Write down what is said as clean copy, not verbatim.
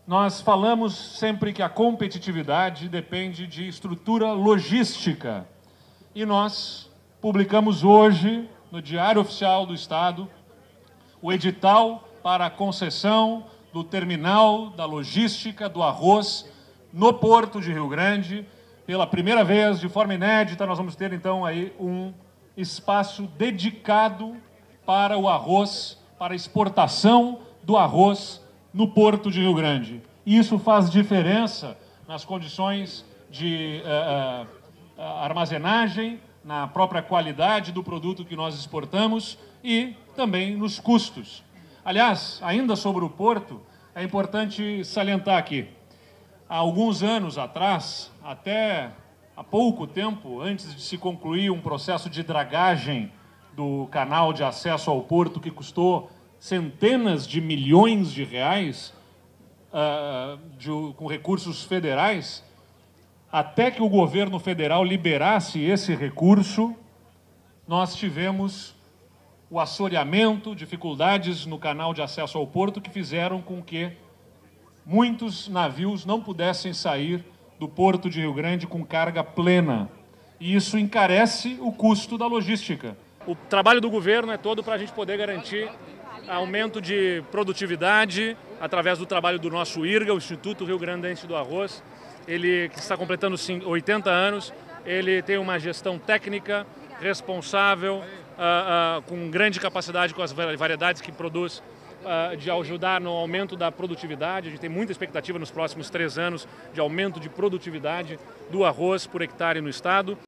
Nós falamos sempre que a competitividade depende de estrutura logística. E nós publicamos hoje, no Diário Oficial do Estado, o edital para a concessão do terminal da logística do arroz no Porto de Rio Grande. Pela primeira vez, de forma inédita, nós vamos ter então aí um espaço dedicado para o arroz, para a exportação do arroz no Porto de Rio Grande. E isso faz diferença nas condições de armazenagem, na própria qualidade do produto que nós exportamos e também nos custos. Aliás, ainda sobre o Porto, é importante salientar aqui. Há alguns anos atrás, até há pouco tempo, antes de se concluir um processo de dragagem do canal de acesso ao Porto, que custou centenas de milhões de reais, com recursos federais, até que o governo federal liberasse esse recurso, nós tivemos o assoreamento, dificuldades no canal de acesso ao Porto, que fizeram com que muitos navios não pudessem sair do Porto de Rio Grande com carga plena. E isso encarece o custo da logística. O trabalho do governo é todo para a gente poder garantir aumento de produtividade através do trabalho do nosso IRGA, o Instituto Rio Grandense do Arroz. Ele, que está completando 80 anos, ele tem uma gestão técnica, responsável, com grande capacidade com as variedades que produz, de ajudar no aumento da produtividade. A gente tem muita expectativa nos próximos 3 anos de aumento de produtividade do arroz por hectare no estado.